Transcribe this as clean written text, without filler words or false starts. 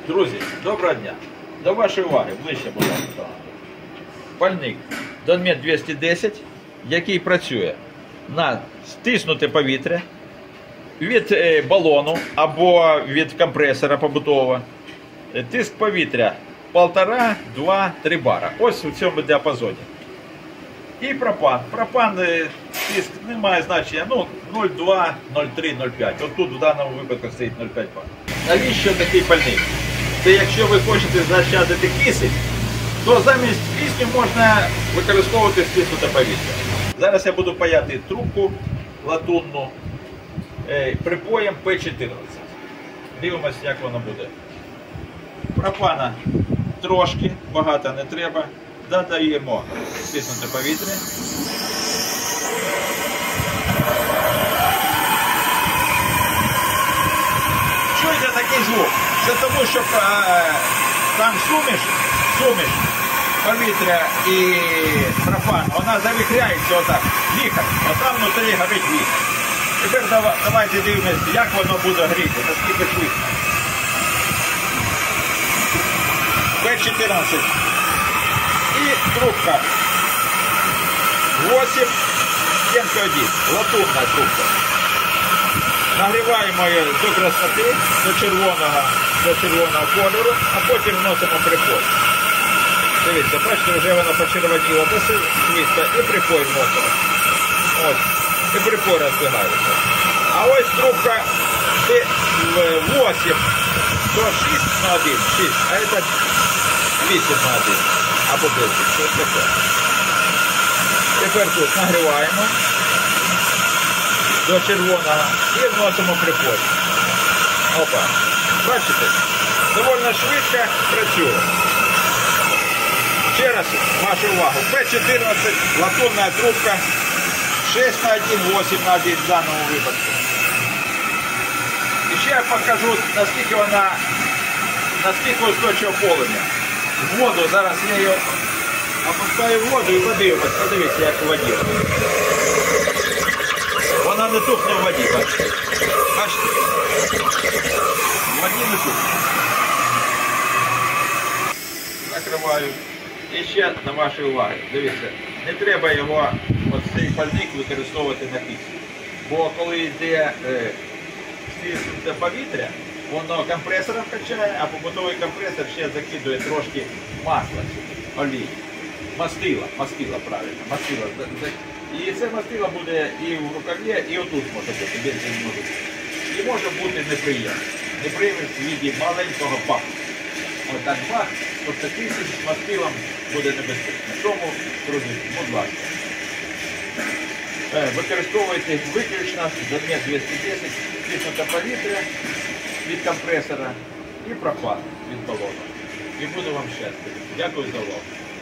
Друзі, доброго дня. До вашої уваги, ближче, будь ласка. Пальник Донмет 210, який працює на стиснуте повітря від балону або від компресора побутового. Тиск повітря 1,5, 2, 3 бара. Ось у цьому діапазоні. І пропан. Пропан тиск не має значення, 0,2, 0,3, 0,5. От тут в даному випадку стоїть 0,5 бар. Навіщо такий пальник? Це якщо ви хочете заощадити кисень, то замість кисню можна використовувати стиснуте повітря. Зараз я буду паяти трубку латунну припоєм П14. Дивимося, як воно буде. Пропана трошки, багато не треба. Додаємо стиснуте повітря. Чуєте такий звук? Це тому, що там суміш повітря і пропан, вона завіхряється отак, віхар, а там внутрі горить віхар. Тепер давайте дивимося, як воно буде гріти, наскільки швидко. П14 і трубка 8, стінка 1, латунна трубка. Нагріваємо її до красноти, до червоного кольору, а потім вносимо припой. Дивіться, бачите, вже воно почервоніло до світла і припой вносимо. Ось, і припой розбігається. А ось трубка 8, то 6 на 1, 6, а це 8 на 1, або 10, щось таке. Тепер тут нагріваємо до червоного і вносимо припой. Опа. Бачите? Довольно швидко працює. Ще раз вашу увагу. П14, латунна трубка, 6 на 1, 8 на 1 в даному випадку. І ще я покажу, наскільки устойчиво полум'я. В воду, зараз я її опускаю в воду і подивимось. Подивіться, як в воді. Вона не тухне в воді, бачите? Бачите? В воді не тухне. Накриваю. І ще на вашій увазі. Дивіться, не треба його, цей пальник використовувати на кисні. Бо коли йде стиснуте повітря, воно компресором качає, а побутовий компресор ще закидує трошки масла, олії. Мастила, правильно, мастила. І це мастило буде і в рукаві, і отут може бути, більше не може бути. І може бути неприємність в віді маленького баку. Ось так бак, ось такий з мастилом буде небезпечно. Тому, друзі, будь ласка, використовуйте виключно Донмет 210, стиснуте повітря від компресора і пропан від балону. І буду вам щастя. Дякую за увагу.